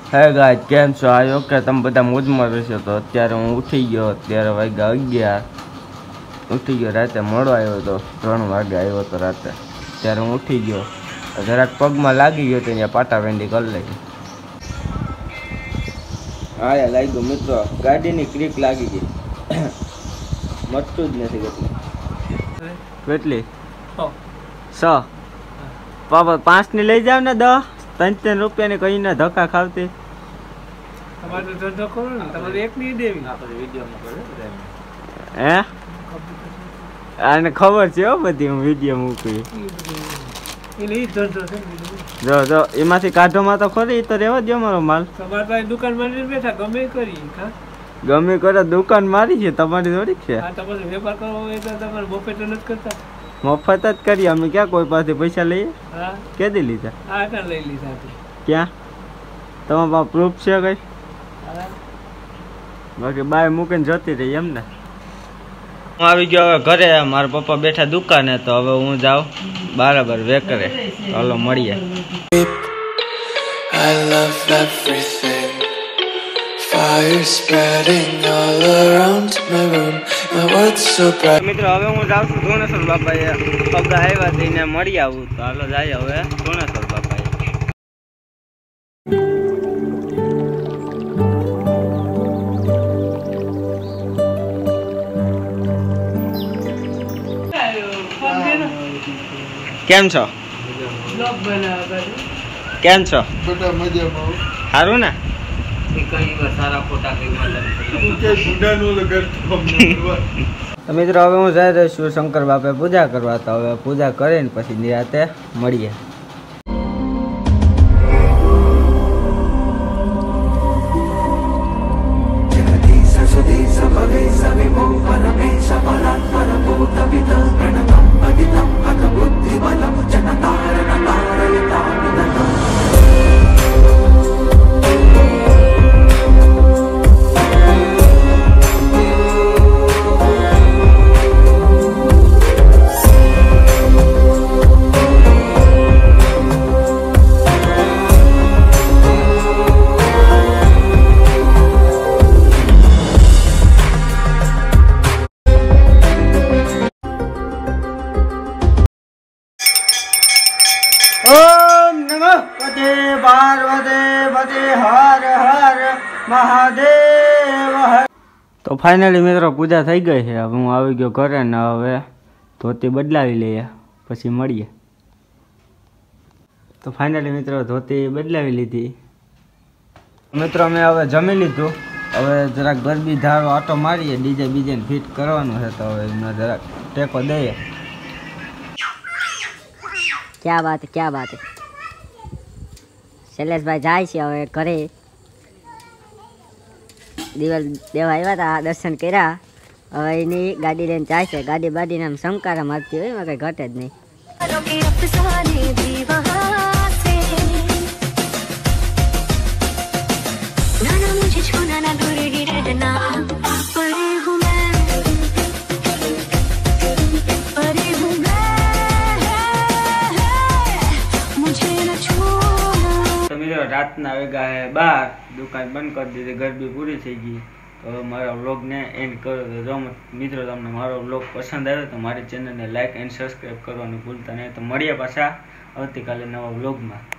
હે ગાઈસ કેમ છો? આ ઓકે તમે બધા મોજમાં રહેશો. તો અત્યારે હું ઉઠી ગયો. અત્યારે વાગ્યા 11. ઉઠી ગયો. રાતે મોડો આવ્યો હતો, 3 વાગે આવ્યો હતો રાતે. ત્યારે હું ઉઠી ગયો, જરાક પગમાં લાગી ગયો તો ત્યાં પાટાવેંડી કરી લઈ. હા યાર લાગ્યું મિત્રો, ગાડીની ક્રીક લાગી ગઈ. મટતું જ નથી. કેટલી 6 પાપા 5 ની લઈ જાવ ને 10 3 રૂપિયાની કહીને ધક્કા ખાવતી. તમારે તો ધંધો કરો ને, તમારે એક ની દેવી આપણે વિડિયોમાં કરે હે આને ખબર છે હો બધી, હું વિડિયો મૂકી એટલે ઈ ધંધો છે. જો એમાંથી કાઢોમાં તો ખરી, તો રહેવા દો મારો માલ. તમારે પાસે દુકાન મારી બેઠા ગમે કરી હા ગમે કરે દુકાન મારી છે, તમારી થોડીક છે. હા તમારે વેપાર કરવો હોય તો તમારે મફત નથી કરતા. મફત જ કરીએ અમે, ક્યાં કોઈ પાસે પૈસા લઈએ? હા કેદી લીધા? હા એટલે લઈ લીધા. ક્યાં તમારા પાસે પ્રૂફ છે કઈ? બાકી બાય મૂકીને જતી રહી એમ ને. હું આવી ગયો હવે ઘરે, મારા પપ્પા બેઠા દુકાને, તો હવે હું જાઉં બરાબર વેકરે. ચાલો મળીએ. I love everything. Fire spreading all around my room. My world's so bright. મિત્રો હવે હું જાઉં છું ધોણેશ્વર બાપાએ પગા આવ્યા થઈને મળી આવું. તો હાલો જાય હવે ધોણેશ્વર બાપાએ. કેમ છો? કેમ છો? સારું ને? તો મિત્રો હવે હું જઈ રહ્યો છું શંકર બાપે પૂજા કરવા. તો હવે પૂજા કરીને પછી નિરાતે મળીએ. ઓમ નમઃ પતે પાર્વતે પતે હર હર મહાદેવ. તો ફાઇનલી મિત્રો પૂજા થઈ ગઈ છે. હવે હું આવી ગયો ઘરે ને હવે ધોતી બદલાવી લઈએ પછી મળીએ. તો ફાઇનલી મિત્રો ધોતી બદલાવી લીધી. મિત્રો અમે હવે જમી લીધું. હવે જરાક ગરબી ધારો આટો મારીએ, ડીજે બીજેને ફિટ કરવાનું છે. તો હવે એમને જરાક ટેકો દઈએ. क्या बात है, क्या बात है. शैलेश भाई જાય છે હવે ઘરે. દિવાલ દેવા આવ્યા હતા, દર્શન કર્યા. હવે એની ગાડી લઈને જાય છે. ગાડી બાડીને આમ શંકારા મારતી હોય, એમાં કઈ ઘટે જ નહીં. રાતના વેગા હે 12, દુકાન બંધ કરી દીધી, ગરબી પૂરી થઈ ગઈ. તો મારા વ્લોગને એન્ડ કરો. તો જો મિત્રો તમને મારો વ્લોગ પસંદ આવ્યો તો મારી ચેનલને લાઇક એન્ડ સબસ્ક્રાઈબ કરવાનું ભૂલતા નહીં. તો મળીએ પાછા આવતીકાલે નવા વ્લોગમાં.